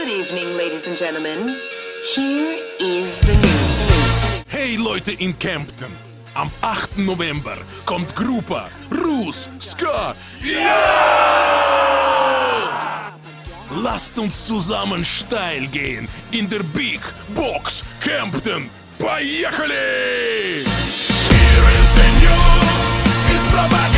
Good evening, ladies and gentlemen. Here is the news. Hey Leute in Kempten, am 8. November kommt Grupa Rus Ska. Ja! Lasst uns zusammen steil gehen in der Big Box Kempten. Поехали! Here is the news. It's